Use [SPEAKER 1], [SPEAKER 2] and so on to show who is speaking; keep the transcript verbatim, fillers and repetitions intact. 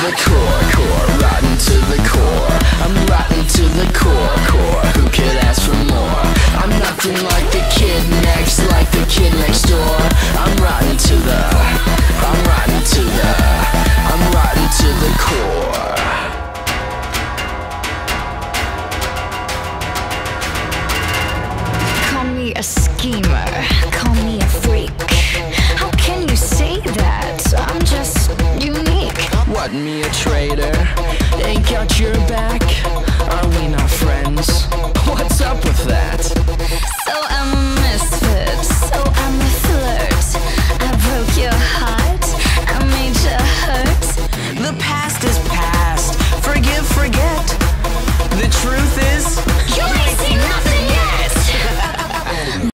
[SPEAKER 1] the core, core, rotten to the core. I'm rotten to the core, core. Who could ask for more? I'm nothing like the kid next, like the kid next door. I'm rotten to the, I'm rotten to the, I'm rotten to the core.
[SPEAKER 2] Call me a schemer, call me a freak. How can you say that? I'm just unique.
[SPEAKER 1] What, me a traitor? Ain't got your back? Are we not friends? What's up with that?
[SPEAKER 2] So I'm a misfit, so I'm a flirt. I broke your heart, I made you hurt.
[SPEAKER 1] The past is past, forgive, forget. The truth is